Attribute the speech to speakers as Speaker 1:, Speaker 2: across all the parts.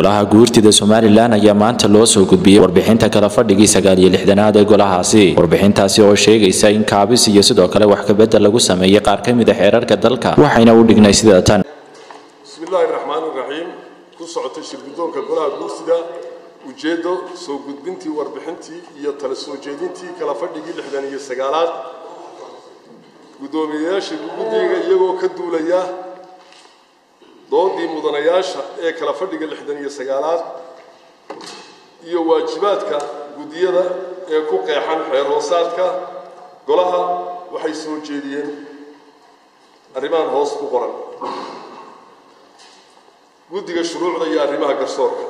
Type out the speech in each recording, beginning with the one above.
Speaker 1: golaha guurtida Somaliland ayaa maanta loo soo gudbiyay warbixinta kala fadhigii 69aad ee golahaasi warbixintaasi oo sheegaysa in kaabis iyo sidoo kale wax ka bedel lagu sameeyay qaar ka mid ah xeerarka dalka waxayna u dhignay sida tan
Speaker 2: Bismillahirrahmanirrahim ku socotay shirgudoonka golaha guurtida ujeedo soo gudbintii warbixintii iyo tala soo jeedintii kala fadhigii 69aad gudoomiyayaasha guddiga iyagoo ka duulaya doodii mudanayaasha ee kala fadhiga 69aad iyo waajibaadka guddiyada ee ku qeexan xeer hoosaadka golaha waxay soo jeediyeen arrimahan hoos ku qoran guddiga shuruucda iyo arrimaha garsoorka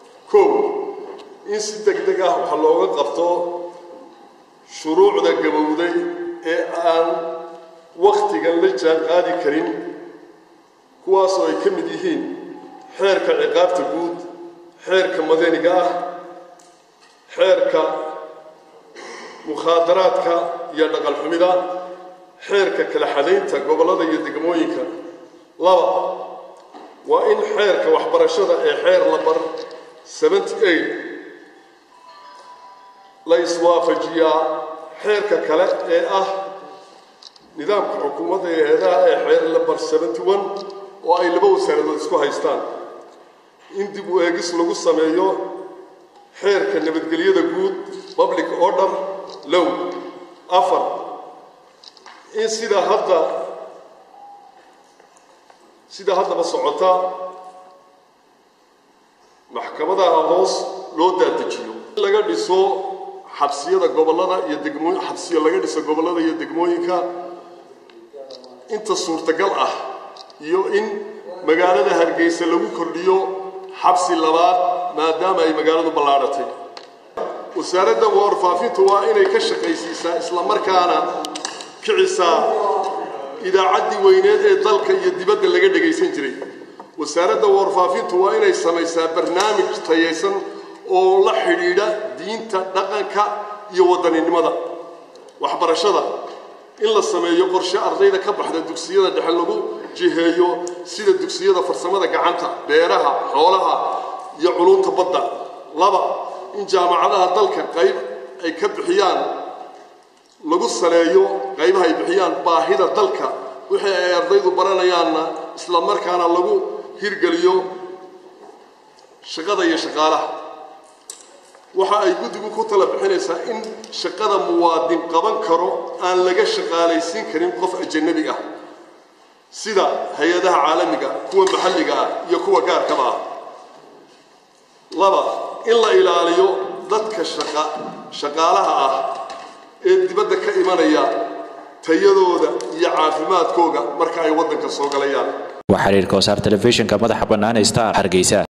Speaker 2: in si degdeg ah waxa looga qabto shuruucda gabowday ee aan waqtigan la jaan qaadi karin kuwaas oo ay ka mid yihiin xeerka ciqaabta guud xeerka madaniga ah xeerka mukhaadaraadka iyo dhaqan xumida xeerka kala xadaynta gobolada iyo degmooyinka waa in xeerka waxbarashada ee xeer lambar 78 la iswaafajiyaa xeerka kale ee ah nidaamka xukuumadda ee hay'adaha ee xeer lambar 71 oo ay laba wasaaradood isku haystaan in dib u eegis lagu sameeyo xeerka nabadgelyada guud public order law in sida haddaba socota maxkamadaha hoos loo daadajiyo laga dhiso xabsiyada gobolada iyo degmooyinka xabsiyo laga dhiso gobolada iyo degmooyinka inta suurtagal ah iyo in magaalada Hargeysa lagu kordhiyo xabsi labaad maadaama ay magaaladu ballaaratay wasaaradda warfaafintu waa inay ka shaqaysiisaa isla markaana kicisaa idaacaddii weyneed ee dalka iyo dibadda laga dhagaysan jiray wasaaradda warfaafintu waa inay samaysaa barnaamij tayaysan oo la xidhiidha diinta dhaqanka iyo wadaninimada waxbarashada in la sameeyo qorshe ardayda ka baxda dugsiyada dhexe lagu jiheeyo sida dugsiyada farsamada gacanta beeraha xoolaha iyo culumta badda in jaamacadaha dalka qayb ay ka bixiyaan lagu saleeyo qaybaha ay bixiyaan baahida dalka wixii ay ardaydu baranayaanna isla markaana lagu hirgeliyo shaqada iyo shaqaalaha waxa ay guddigu ku tala bixinaysaa in shaqada muwaadin qaban karo aan laga shaqaalaysiin karin qof ajnabi ah sida hay'adaha caalamiga kuwa maxalliga ah iyo kuwa gaarkaba ah in la ilaaliyo dadka shaqaalaha ah ee dibadda ka imanaya tayadooda iyo caafimaadkooda marka ay waddanka soo galayaan
Speaker 1: وحرير كوسار تلفزيون كمدح بنان ستار حرقيسة